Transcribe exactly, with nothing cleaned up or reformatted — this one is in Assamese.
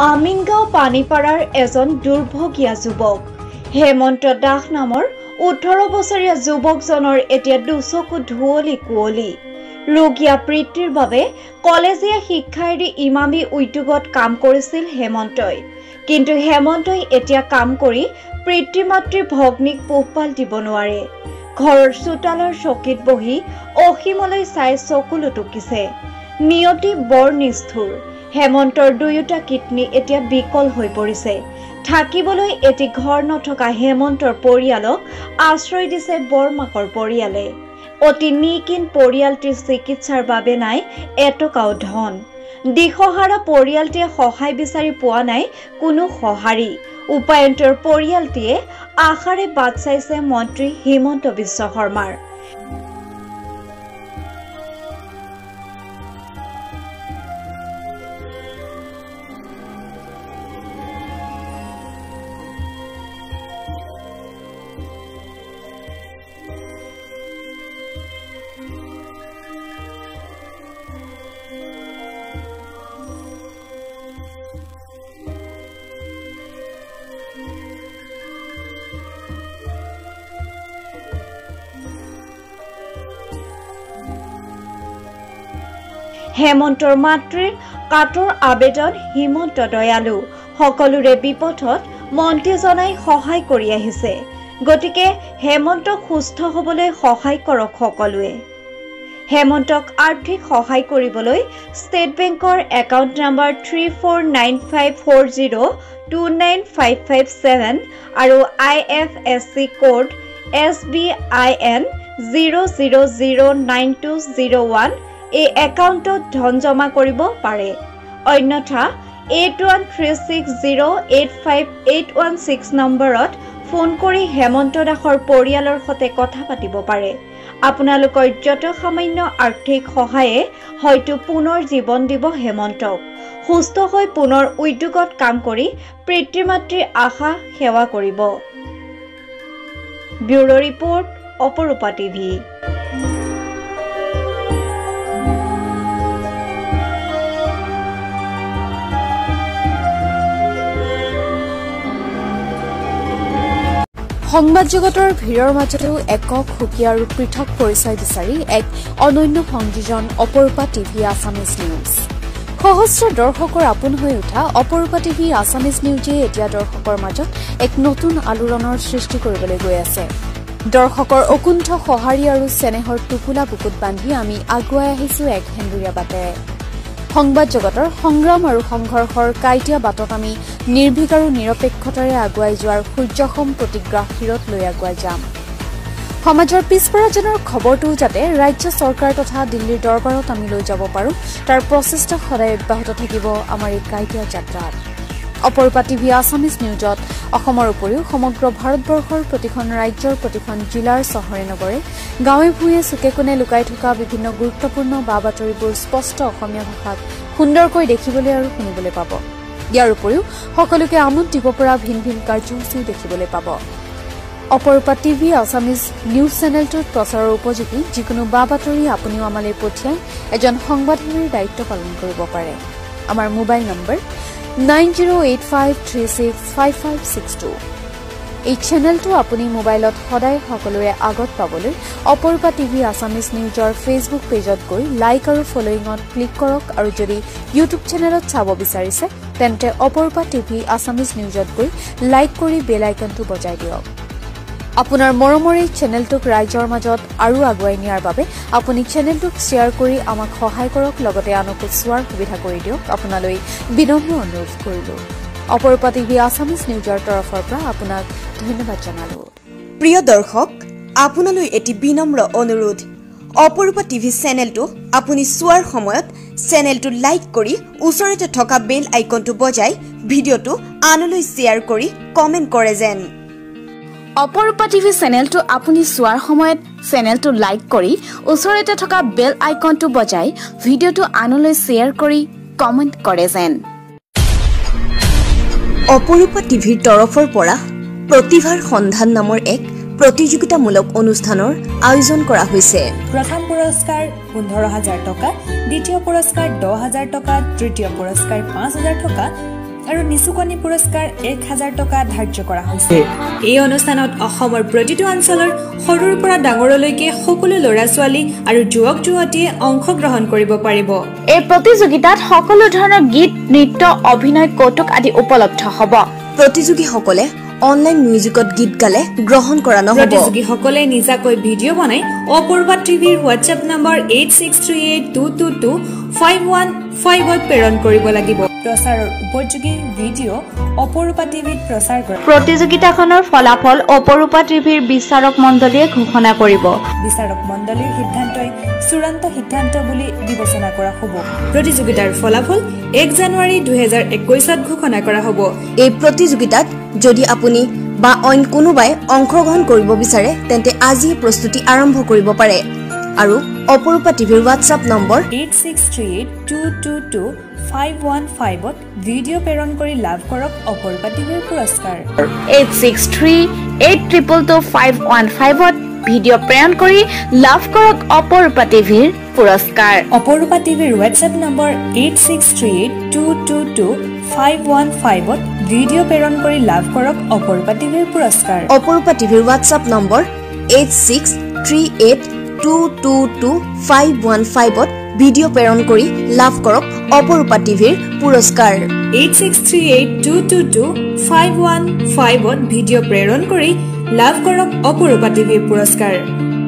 আমিনগাঁও পানীপাৰাৰ এজন দুৰ্ভগীয়া যুৱক হেমন্ত দাস নামৰ ওঠৰ বছৰীয়া যুৱকজনৰ এতিয়া দুচকু ধুৱলি কুঁৱলী। ৰোগীয়া পিতৃৰ বাবে কলেজীয়া শিক্ষা এৰি ইমামী উদ্যোগত কাম কৰিছিল হেমন্তই। কিন্তু হেমন্তই এতিয়া কাম কৰি পিতৃ মাতৃৰ ভগ্নীক পোহপাল দিব নোৱাৰে। ঘৰৰ চোতালৰ চকীত বহি অসীমলৈ চাই চকুলো টুকিছে। নিয়তি বৰ নিষ্ঠুৰ। হেমন্তৰ দুয়োটা কিডনী এতিয়া বিকল হৈ পৰিছে। থাকিবলৈ এটি ঘৰ নথকা হেমন্তৰ পৰিয়ালক আশ্ৰয় দিছে বৰমাকৰ পৰিয়ালে। অতি নিকিন পৰিয়ালটিৰ চিকিৎসাৰ বাবে নাই এটকাও ধন। দিশহাৰা পৰিয়ালটিয়ে সহায় বিচাৰি পোৱা নাই কোনো সঁহাৰি। উপায়ন্তৰ পৰিয়ালটিয়ে আশাৰে বাট চাইছে মন্ত্ৰী হিমন্ত বিশ্ব শৰ্মাৰ। হেমন্তৰ মাতৃৰ কাতৰ আবেদন হিমন্ত দয়ালু সকলোৰে বিপদত মন্ত্ৰীজনাই সহায় কৰি আহিছে। গতিকে হেমন্তক সুস্থ হ'বলৈ সহায় কৰক সকলোৱে। হেমন্তক আৰ্থিক সহায় কৰিবলৈ ষ্টেট বেংকৰ account number three four nine five four zero' two nine five five seven আৰু I F S C code S B I N zero' zero' zero' nine two zero' one এই একাউণ্টত ধন জমা কৰিব পাৰে। অন্যথা eight one three six zero' eight five eight one six নম্বৰত ফোন কৰি হেমন্ত দাসৰ পৰিয়ালৰ সৈতে কথা পাতিব পাৰে। আপোনালোকৰ যত সামান্য আৰ্থিক সহায়ে হয়তো পুনৰ জীৱন দিব হেমন্তক। সুস্থ হৈ পুনৰ উদ্যোগত কাম কৰি পিতৃ মাতৃৰ আশা সেৱা কৰিব। Bureau report, Aparupa TV. সংবাদ জগতৰ ভিৰৰ মাজতেও একক সুকীয়া আৰু পৃথক পৰিচয় বিচাৰি এক অনন্য সংযোজন অপৰূপা টিভি আছামিজ নিউজ। সহস্ৰ দৰ্শকৰ আপোন হৈ উঠা অপৰূপা টিভি আছামিজ নিউজে এতিয়া দৰ্শকৰ মাজত এক নতুন আলোড়নৰ সৃষ্টি কৰিবলৈ গৈ আছে। দৰ্শকৰ অকুণ্ঠ সঁহাৰি আৰু চেনেহৰ টোপোলা বুকুত বান্ধি আমি আগুৱাই আহিছো এক হেন্দুৰীয়া বাটেৰে। সংবাদ জগতৰ সংগ্ৰাম আৰু সংঘৰ্ষৰ কাইটীয়া বাটত আমি নিৰ্ভীক আৰু নিৰপেক্ষতাৰে আগুৱাই যোৱাৰ সূৰ্যসম প্ৰতিগ্ৰাহ শিৰত লৈ আগুৱাই যাম। সমাজৰ পিছপৰাজনৰ খবৰটোও যাতে ৰাজ্য চৰকাৰ তথা দিল্লীৰ দৰবাৰত আমি লৈ যাব পাৰোঁ, তাৰ প্ৰচেষ্টা সদায় অব্যাহত থাকিব আমাৰ এই কাইটীয়া যাত্ৰাত। অপৰূপা টিভি আছামিজ নিউজত অসমৰ উপৰিও সমগ্ৰ ভাৰতবৰ্ষৰ প্ৰতিখন ৰাজ্যৰ প্ৰতিখন জিলাৰ চহৰে নগৰে গাঁৱে ভূঞে চুকে কোণে লুকাই থকা বিভিন্ন গুৰুত্বপূৰ্ণ বা বাতৰিবোৰ স্পষ্ট অসমীয়া ভাষাত সুন্দৰকৈ দেখিবলৈ আৰু শুনিবলৈ পাব। ইয়াৰ উপৰিও সকলোকে আমোদ দিব পৰা ভিন ভিন কাৰ্যসূচীও দেখিবলৈ পাব। অপৰূপা টিভি আছামিজ নিউজ চেনেলটোত প্ৰচাৰৰ উপযোগী যিকোনো বা বাতৰি আপুনিও আমালৈ পঠিয়াই এজন সংবাদসেৱীৰ দায়িত্ব পালন কৰিব পাৰে। আমাৰ mobile number nine zero' eight five three six five five six two. এই চেনেলটো আপুনি মোবাইলত সদায় সকলোৰে আগত পাবলৈ অপৰূপা টিভি আছামিজ নিউজৰ ফেচবুক পেজত গৈ লাইক আৰু ফলোয়িঙত ক্লিক কৰক আৰু যদি ইউটিউব চেনেলত চাব বিচাৰিছে তেন্তে অপৰূপা টিভি আছামিজ নিউজত গৈ লাইক কৰি বেল আইকনটো বজাই দিয়ক। আপোনাৰ মৰমৰ এই চেনেলটোক ৰাইজৰ মাজত আৰু আগুৱাই নিয়াৰ বাবে আপুনি চেনেলটোক শ্বেয়াৰ কৰি আমাক সহায় কৰক, লগতে আনকো চোৱাৰ সুবিধা কৰি দিয়ক। আপোনালৈ বিনম্ৰ অনুৰোধ কৰিলো। অপৰূপা টিভি আছামিজ নিউজৰ তৰফৰ পৰা আপোনাক ধন্যবাদ জনালো। প্ৰিয় দৰ্শক, আপোনালৈ এটি বিনম্ৰ অনুৰোধ। অপৰূপা টিভি চেনেলটো আপুনি চোৱাৰ সময়ত চেনেলটো লাইক কৰি ওচৰতে থকা বেল আইকনটো বজাই ভিডিঅ'টো আনলৈ শ্বেয়াৰ কৰি কমেণ্ট কৰে যেন। অপৰূপা টিভি চেনেলটো আপুনি চোৱাৰ সময়ত চেনেলটো লাইক কৰি ওচৰতে থকা বেল আইকনটো বজাই ভিডিঅ'টো আনলৈ শ্বেয়াৰ কৰি কমেণ্ট কৰে যেন। অপৰূপা টিভিৰ তৰফৰ পৰা প্ৰতিভাৰ সন্ধান নামৰ এক প্ৰতিযোগিতামূলক অনুষ্ঠানৰ আয়োজন কৰা হৈছে। প্ৰথম পুৰস্কাৰ পোন্ধৰ হাজাৰ টকা, দ্বিতীয় পুৰস্কাৰ দহ হাজাৰ টকা, তৃতীয় পুৰস্কাৰ পাঁচ হাজাৰ টকা, আৰু নিচুকনি পুৰস্কাৰ এক হাজাৰ টকা ধাৰ্য কৰা হৈছে। এই অনুষ্ঠানত অসমৰ প্ৰতিটো অঞ্চলৰ সৰুৰ পৰা ডাঙৰলৈকে সকলো ল'ৰা ছোৱালী আৰু যুৱক যুৱতীয়ে অংশগ্ৰহণ কৰিব পাৰিব। এই প্ৰতিযোগিতাত সকলো ধৰণৰ গীত, নৃত্য, অভিনয়, কৌতুক আদি উপলব্ধ হ'ব। প্ৰতিযোগীসকলে অনলাইন মিউজিকত গীত গালে গ্ৰহণ কৰা নহ'ব। প্ৰতিযোগীসকলে নিজাকৈ ভিডিঅ' বনাই অপূৰ্বা টিভিৰ WhatsApp number eight six three eight two two two five one ফাইভত প্ৰেৰণ কৰিব লাগিব। প্ৰচাৰৰ উপযোগী ভিডিঅ' অপূৰ্বা টিভিত প্ৰচাৰ কৰে। প্ৰতিযোগিতাখনৰ ফলাফল অপৰূপা টিভিৰ বিচাৰক মণ্ডলীয়ে ঘোষণা কৰিব। বিচাৰক মণ্ডলীৰ সিদ্ধান্তই চূড়ান্ত সিদ্ধান্ত বুলি বিবেচনা কৰা হ'ব। প্ৰতিযোগিতাৰ ফলাফল এক জানুৱাৰী দুহেজাৰ একৈশত ঘোষণা কৰা হ'ব। এই প্ৰতিযোগিতাত যদি আপুনি বা অইন কোনোবাই অংশগ্ৰহণ কৰিব বিচাৰে তেন্তে আজিয়ে প্ৰস্তুতি আৰম্ভ কৰিব পাৰে আৰু অপৰূপা টিভিৰ WhatsApp number eight six three eight two two two five one ফাইভত ভিডিঅ' প্ৰেৰণ কৰি লাভ কৰক অপৰূপা টিভিৰ পুৰস্কাৰ। Eight six three eight triple two five one ফাইভত ভিডিঅ' প্ৰেৰণ কৰি লাভ কৰক অপৰূপা টিভিৰ পুৰস্কাৰ। অপৰূপা টিভিৰ WhatsApp number eight six three eight two two two five one ফাইভত ভিডিঅ' প্ৰেৰণ কৰি লাভ কৰক অপৰূপা টিভিৰ পুৰস্কাৰ। অপৰূপা টিভিৰ WhatsApp number eight six three eight two two two five one ফাইভত ভিডিঅ' প্ৰেৰণ কৰি লাভ কৰক অপৰূপা টিভিৰ পুৰস্কাৰ। Eight six three eight two two two five one ফাইভত ভিডিঅ' প্ৰেৰণ কৰি লাভ কৰক অপৰূপা টিভিৰ পুৰস্কাৰ।